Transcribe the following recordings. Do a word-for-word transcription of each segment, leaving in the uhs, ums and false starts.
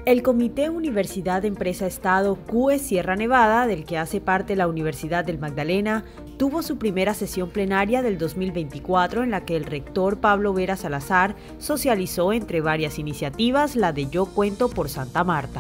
El Comité Universidad Empresa Estado C U E Sierra Nevada, del que hace parte la Universidad del Magdalena, tuvo su primera sesión plenaria del dos mil veinticuatro en la que el rector Pablo Vera Salazar socializó entre varias iniciativas la de Yo Cuento por Santa Marta.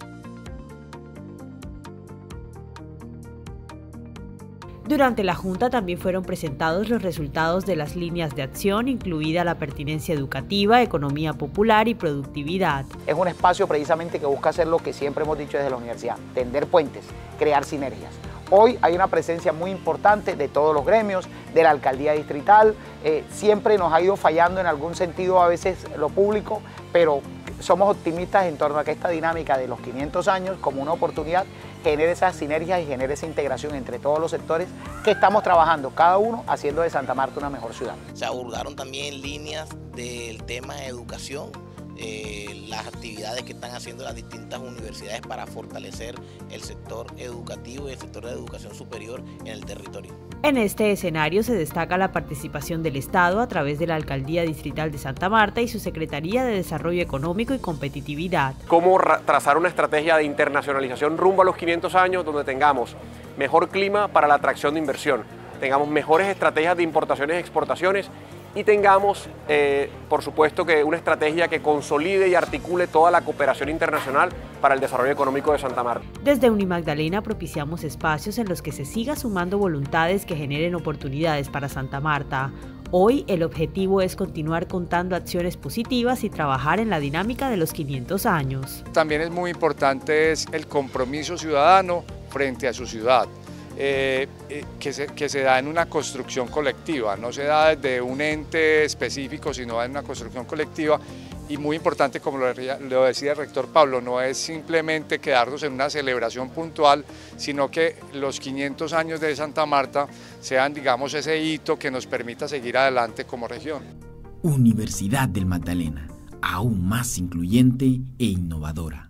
Durante la Junta también fueron presentados los resultados de las líneas de acción, incluida la pertinencia educativa, economía popular y productividad. Es un espacio precisamente que busca hacer lo que siempre hemos dicho desde la universidad, tender puentes, crear sinergias. Hoy hay una presencia muy importante de todos los gremios, de la alcaldía distrital, eh, siempre nos ha ido fallando en algún sentido a veces lo público, pero somos optimistas en torno a que esta dinámica de los quinientos años como una oportunidad genere esas sinergias y genere esa integración entre todos los sectores que estamos trabajando, cada uno haciendo de Santa Marta una mejor ciudad. Se abordaron también líneas del tema de educación, eh, las actividades que están haciendo las distintas universidades para fortalecer el sector educativo y el sector de educación superior en el territorio. En este escenario se destaca la participación del Estado a través de la Alcaldía Distrital de Santa Marta y su Secretaría de Desarrollo Económico y Competitividad. Cómo trazar una estrategia de internacionalización rumbo a los quinientos años donde tengamos mejor clima para la atracción de inversión, tengamos mejores estrategias de importaciones y exportaciones y tengamos, eh, por supuesto, que una estrategia que consolide y articule toda la cooperación internacional para el desarrollo económico de Santa Marta. Desde Unimagdalena propiciamos espacios en los que se siga sumando voluntades que generen oportunidades para Santa Marta. Hoy el objetivo es continuar contando acciones positivas y trabajar en la dinámica de los quinientos años. También es muy importante es el compromiso ciudadano frente a su ciudad. Eh, eh, que, se, que se da en una construcción colectiva, no se da desde un ente específico, sino en una construcción colectiva y muy importante, como lo, lo decía el rector Pablo, no es simplemente quedarnos en una celebración puntual, sino que los quinientos años de Santa Marta sean, digamos, ese hito que nos permita seguir adelante como región. Universidad del Magdalena, aún más incluyente e innovadora.